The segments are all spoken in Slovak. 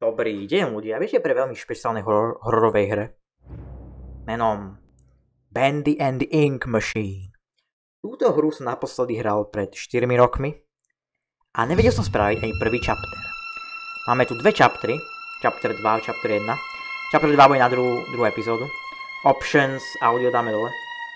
Dobrý deň ľudia, viete pre veľmi špeciálnej hororovej hre menom Bendy and the Ink Machine. Túto hru som naposledy hral pred 4 rokmi a nevedel som spraviť ani prvý chapter. Máme tu dve chaptery, chapter 2 a chapter 1. Chapter 2 bude na druhú epizódu. Options, audio dáme dole.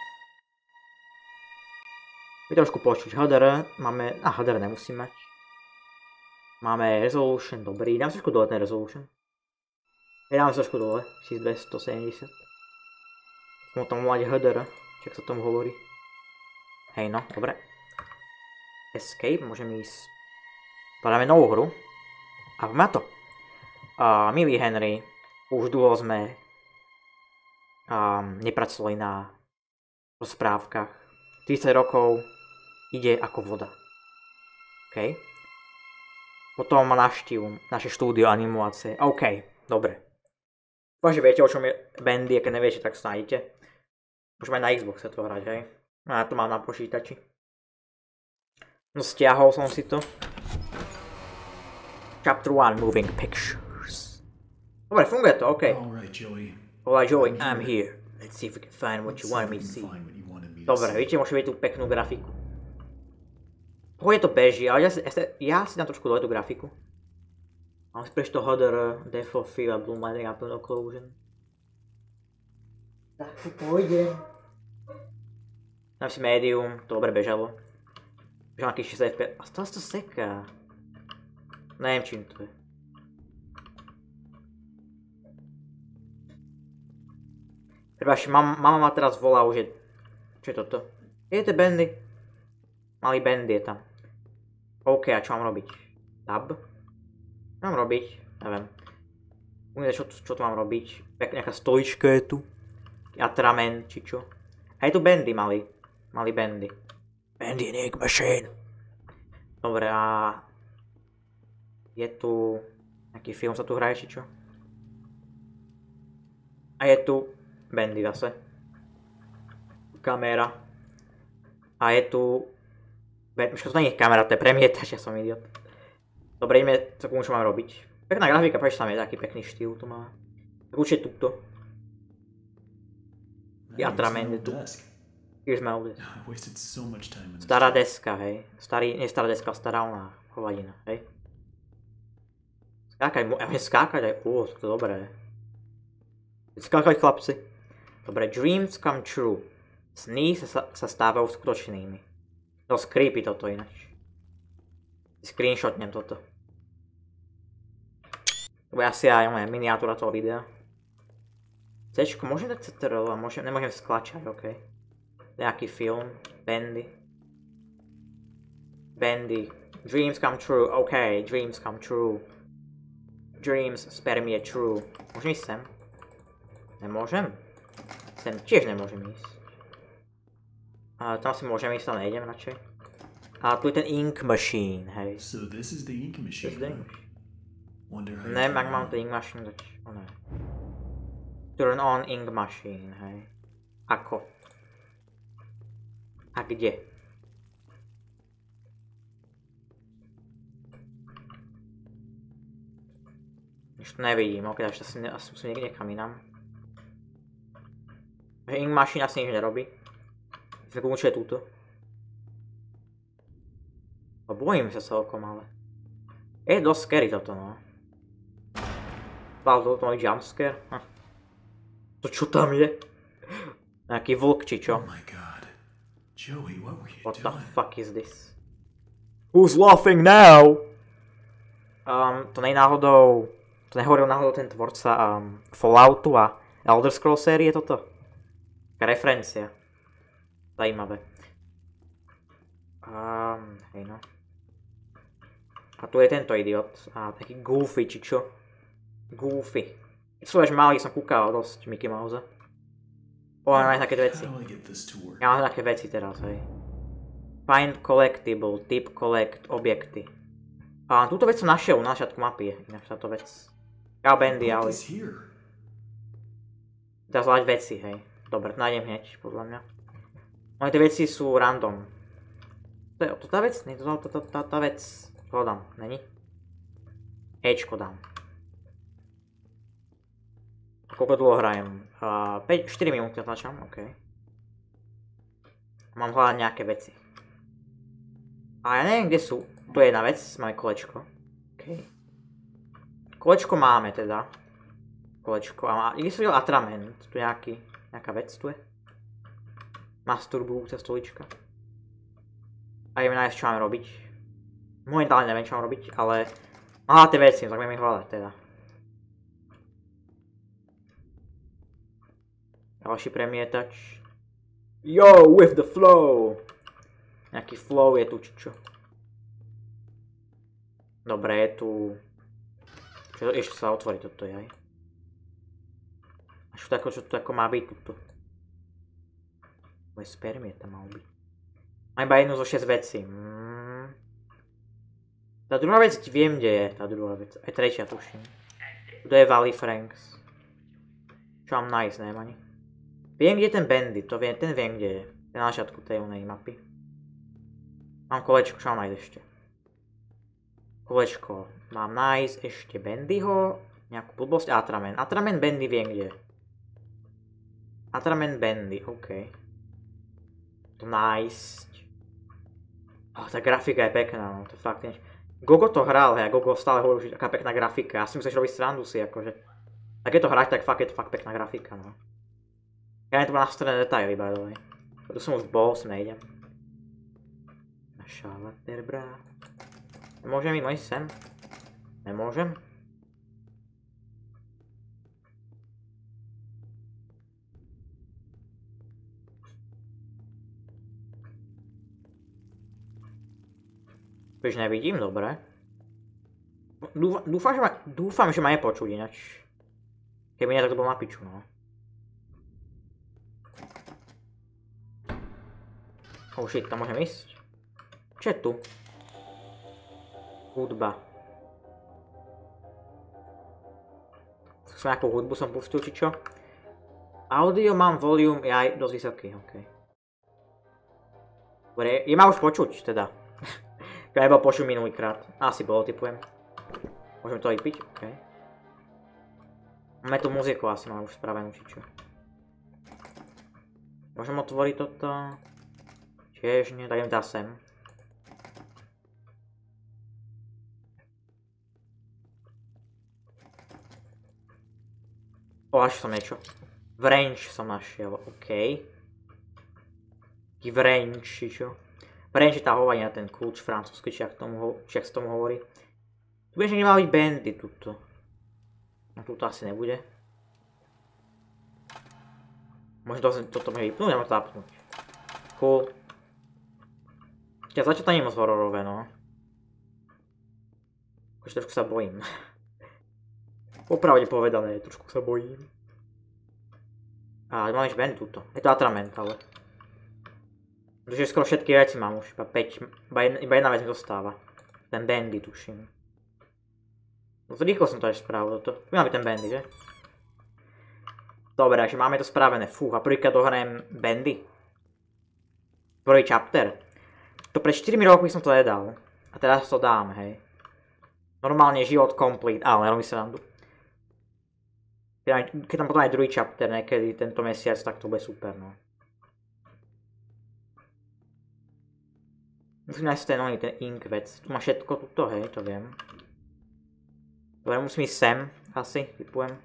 Je trošku počuť HDR, máme, HDR nemusím mať. Máme resolution, dobrý, dám trošku dole ten resolution. Dám trošku dole, 1270. Môžem tomu mať HDR, čo sa tomu hovorí. Hej no, dobre. Escape, môžem ísť. Podáme novú hru. A poďme na to. Milý Henry, už dlho sme nepracovali na rozprávkach. 30 rokov ide ako voda. OK? Potom ma navštívu naše štúdio animácie. OK, dobre. Dúfam, že viete, o čom je Bendy, a keď neviete, tak sa nájdete. Môžeme aj na Xboxe to hrať, hej. Ja to mám na počítači. No stiahol som si to. Chapter 1, Moving Pictures. Dobre, funguje to, OK. Alright, Joey, I'm here. Let's see if we can find what you wanted me to see. Dobre, vidíte, môžete vidieť tú peknú grafiku. Pohodne to beží, ale ja si dám trošku dole tú grafiku. Mám si prečo to HDR, Depth of Field a Blue Lighting a Plno Occlusion. Tak si pôjdem. Dám si Medium, to dobre bežalo. Bežal nejaký 6 FPS. A stále to seká. Neviem čím to je. Prepáčte, mama ma teraz volá už je... Čo je toto? Je to Bendy? Malý Bendy je tam. OK, a čo mám robiť? Tab? Čo mám robiť? Neviem. Uvidíte, čo tu mám robiť? Nejaká stolička je tu. Atrament, či čo. A je tu Bendy malý. Malý Bendy. Bendy and Ink Machine. Dobre, a... Je tu... Nejaký film sa tu hraje, či čo? A je tu... Bendy zase. Kamera. A je tu... Počkaj, to nie je kamera, to je premietač, ja som idiot. Dobre, ideme, čo mám robiť. Pekná grafika, prečo tam je taký pekný štýl, to má. Tak určite túto. Atrament je tu. Here's my old desk. Stará deska, hej. Nie stará deska, stará ona hovadina, hej. Skákať, ja viem skákať aj, to je dobré. Skákať, chlapci. Dobre, dreams come true. Sny sa stávajú skutočnými. Dosť creepy toto ináč. Screenshotnem toto. To bude asi aj moja miniatúra toho videa. Cčko, môžem dať CTRL a nemôžem sklačať, OK. Nejaký film. Bendy. Bendy. Dreams come true, OK. Dreams come true. Dreams spare me a true. Môžem ísť sem? Nemôžem? Sem tiež nemôžem ísť. Tam si môžem ísť, ale nejdem radšej. A tu je ten Ink Machine, hej. So this is the ink machine. Neviem, ak mám ten Ink Machine, tak... ne. Turn on Ink Machine, hej. Ako? A kde? Ešte nevidím, ok, takže asi musím niekam inám. Ink Machine asi nič nerobí. Tak určite túto. A bojím sa celkom, ale... Je dosť scary toto, no. To má jumpscare. To čo tam je? Nejaký vlk, či čo? What the fuck is this? Who's laughing now? To nie je náhodou... To nehovoril náhodou ten tvorca Falloutu a Elder Scrolls série toto? Taká referencia. Zajímavé. Hej no. A tu je tento idiot. Taký Goofy, či čo? Goofy. Keď som až malý, som kúkal dosť Mickey Mouse. Mám aj také veci. Ja mám také veci teraz, hej. Find collectible, tip collect, objekty. Túto vec som našiel na začiatku mapy, ináč táto vec. Ja Bendy, ale... Teraz hľadať veci, hej. Dobre, nájdem hneď, podľa mňa. Oni tie veci sú random. To je tá vec? Nie, tá vec. To dám, není? Ečko dám. Koľko dlho hrajem? 4 minúty natáčam, OK. Mám hľadať nejaké veci. A ja neviem, kde sú. Tu je jedna vec, máme kolečko. OK. Kolečko máme teda. Kolečko. A kde sú atrament? Tu nejaká vec tu je. Masturbujúca stolička. A ideme nájsť, čo máme robiť. Momentálne neviem, čo mám robiť, ale... Aha, tie veci, tak budeme ich hľadať teda. Ďalší premietač. Yo, with the flow! Nejaký flow je tu, či čo? Dobre, je tu... Čo ešte sa otvorí toto, jaj. A čo to ako má byť tuto? Moje spermie tam malo byť. Mám iba jednu zo 6 vecí. Tá druhá vec viem, kde je. Tá druhá vec. Aj tretia tuším. Kto je Valley Franks? Čo mám nájsť, neviem ani. Viem, kde je ten Bandit, ten viem, kde je. Ten na začiatku tej onej mapy. Mám kolečko, čo mám nájsť ešte? Kolečko. Mám nájsť ešte Bandyho, nejakú blbosť, Atramen. Atramen Bandy viem, kde je. Atramen Bandy, OK. To nájsť. Tá grafika je pekná, no to fakt niečo. Gogo to hral, hej, Gogo stále hovorí, že taká pekná grafika. Ja si musíš robiť srandu si, akože. Tak keď to hrať, tak fakt je to fakt pekná grafika, no. Ja to má nastavené detaily, by the way. Tu som už bol, sem nejdem. Naša vertebra. Nemôžem ísť sem? Nemôžem? Už nevidím, dobre. Dúfam, že ma nepočuť ináč. Keby nie, tak to bol na piču, no. Oh shit, tam môžem ísť? Čo je tu? Hudba. Nejakú hudbu som pustil, či čo? Audio mám volume, je aj dosť vysoký, OK. Dobre, je ma už počuť, teda. Ja nebol počuť minulýkrát. Asi bolo, typujem. Môžeme to vypiť? OK. Máme tu muziku, asi mám už spravenú, či čo. Môžem otvoriť toto? Tiež nie, tak idem teda sem. Našiel som niečo. Wrench som našiel, OK. Taký wrench, či čo. Wrench je tá hovadina, ten kľúč francúzsky, či ak sa tomu hovorí. Tu budeš niekde mal byť Bandy tuto. No tuto asi nebude. Možno toto môže vypnúť, nemôžem to zapnúť. Cool. Zatiaľ to nie je moc hororové, no. Akože trošku sa bojím. Popravde povedané, trošku sa bojím. A mám ešte Bandy tuto. Je to atrament, ale. Protože skoro všetky veci mám už, iba 5. Iba jedna vec mi zostáva. Ten Bandy, tuším. No to rýchlo som to až spravil toto. Tu má byť ten Bandy, že? Dobre, takže máme to spravené. Fúha, prvýkrát dohrajem Bandy. Prvý chapter. To pred 4 rokmi som to nedal. A teraz to dám, hej. Normálne život complete, ale nerobím sa randu. Keď tam potom aj druhý chapter niekedy tento mesiac, tak to bude super, no. Musím nájsť ten ink vec. Tu má všetko tuto, hej, to viem. Dobre, musím ísť sem, asi, typujem.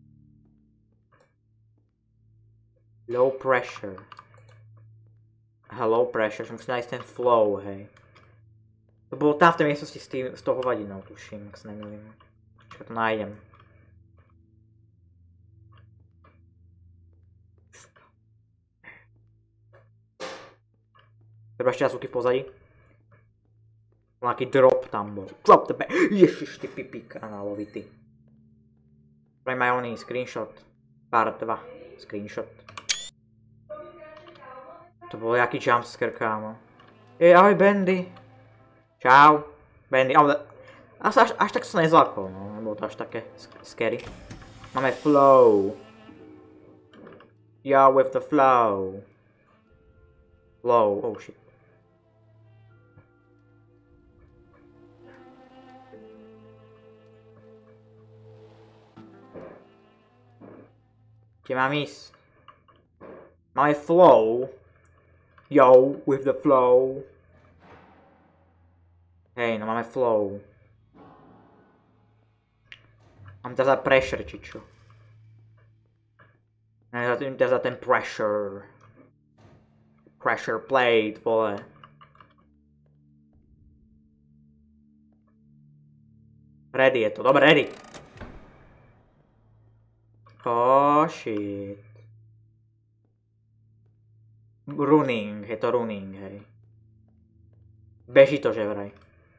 Low pressure. Aha, low pressure, že musím nájsť ten flow, hej. To bolo tam v tej miestnosti s tou hovadinou, tuším, ak sa nemýlim. Čo to nájdem. Treba ešte raz v pozadí. Nejaký drop tam bol. Drop the back. Ježiš, ty pipík análovitý. Pre majú oný screenshot. Part 2. Screenshot. To bol jaký jumpscare, kámo. Ahoj, Bandy. Čau. Bandy, ale... Až tak som nezlakol, no. Nebolo to až také scary. Máme flow. Yeah, with the flow. Flow, oh shit. Kde mám ísť? Máme flow. Yo, with the flow. Hej, no máme flow. Mám teraz za pressure, či čo? Teraz za ten pressure. Pressure plate, vole. Ready je to, dobre, ready. Oh shit. Running, je to running, hej. Beží to, že vraj.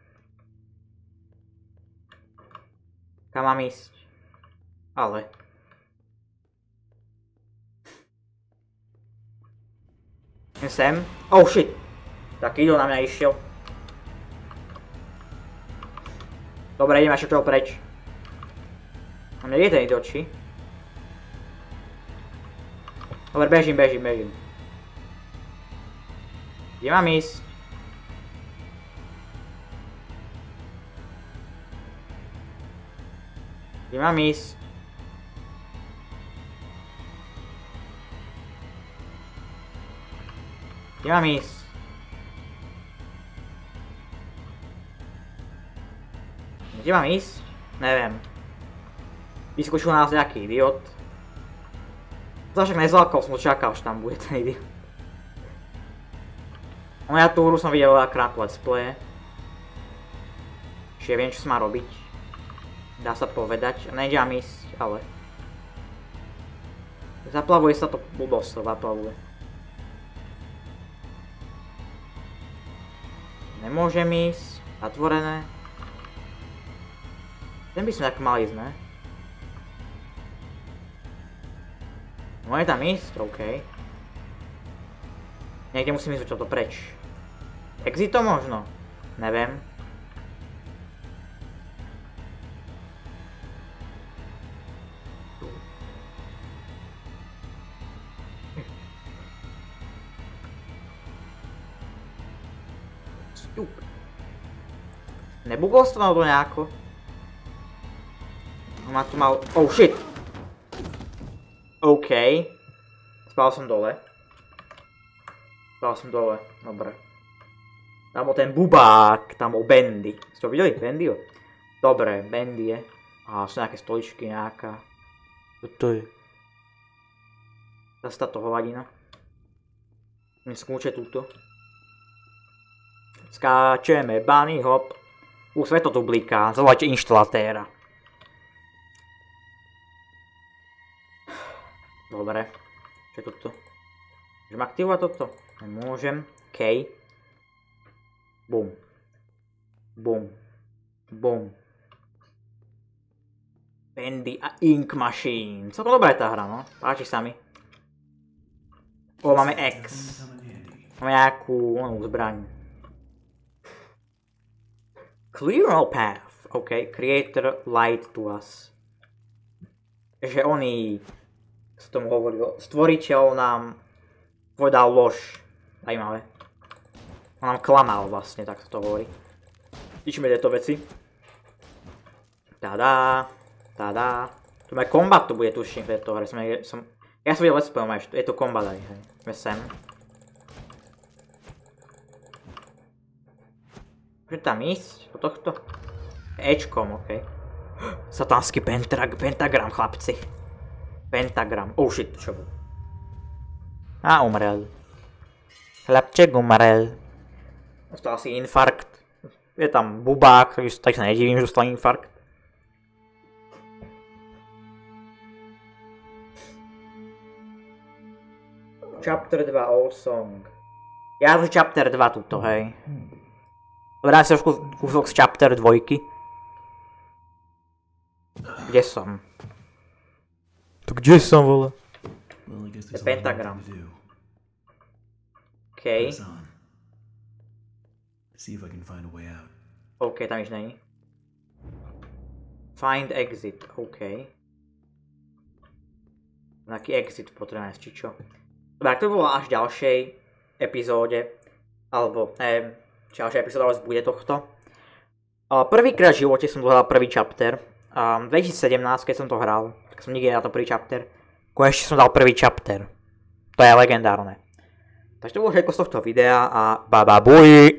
Kam mám ísť? Ale. Sem. Oh shit. Tak idol na mňa išiel. Dobre, idem až toho preč. A mne je ten do očí. Dobre, bežím. Kde mám ísť? Kde mám ísť? Kde mám ísť? Kde mám ísť? Neviem. Vyskočil na nás nejaký idiot. Však nezlákol som, čakal, že tam bude ten idiot. No ja tú hru som videl veľakrát let's play. Čiže viem, čo sa má robiť. Dá sa povedať. Nejde mám ísť, ale... Zaplavuje sa to blbosť, zaplavuje. Nemôžem ísť. Zatvorené. Ten by som tak mal ísť, ne? Môže tam ísť? OK. Niekde musím ísť toto preč. Exit to možno? Neviem. Nebugol to na to nejako? Ma tu mal... Oh shit! OK. Spal som dole. Dobre. Tam bol ten bubák, tam bol Bendy. Ste to videli? Bendyho? Dobre, Bendy je. A sú nejaké stoličky, nejaká... Čo to je? Zase táto hovadina. Skúče túto. Skáčeme, bunny hop. Svetlo tu bliká, zavolajte inštalatéra. Dobre. Čo je toto? Môžem aktivovať toto? Nemôžem. OK. Bum. Bendy a Ink Machine. Celkom dobrá je tá hra, no. Páči sa mi. Máme X. Máme nejakú zbraň. Clear all path. OK. Creator lied to us. Že oni... Co tomu hovoril? Stvoriteľ nám povedal lož. Zajímavé. On nám klamal vlastne, tak to hovorí. Vidíme tieto veci. Tada. Tu máme kombat, tu bude tuším v tejto hre. Ja som videl let's play, je to kombat aj, hej. Sme sem. Môžem tam ísť? Po tohto? Ečkom, okej. Satánsky pentagram, chlapci. Pentagram. Oh shit, čo bol? Umrel. Chlapček umrel. Dostal asi infarkt. Je tam bubák, tak sa nedivím, že dostal infarkt. Chapter 2 Old Song. Ja som Chapter 2 tuto, hej. Dobre, dám si trošku kúsok z Chapter 2. Kde som? To kde som, vole? To je pentagram. OK. OK, tam nič není. Find exit, OK. Nejaký exit potrebujeme, či čo. Dobre, ak to bolo až v ďalšej epizóde, alebo neviem, či ďalšia epizóda vás bude tohto. Prvýkrát v živote som dohral prvý chapter. 2017, keď som to hral, tak som nikdy na to prvý chapter. Konečne som dal prvý chapter. To je legendárne. Takže to bolo všetko z tohto videa a baba buj.